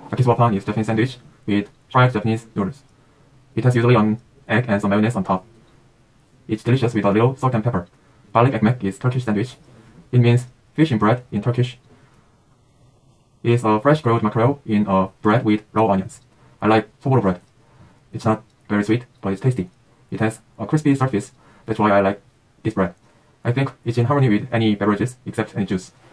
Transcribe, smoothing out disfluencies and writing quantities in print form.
Yakisoba is Japanese sandwich with fried Japanese noodles. It has usually an egg and some mayonnaise on top. It's delicious with a little salt and pepper. Balik ekmek is Turkish sandwich. It means fish in bread in Turkish. It is a fresh grilled mackerel in a bread with raw onions. I like sobolo bread. It's not very sweet, but it's tasty. It has a crispy surface. That's why I like this bread. I think it's in harmony with any beverages except any juice.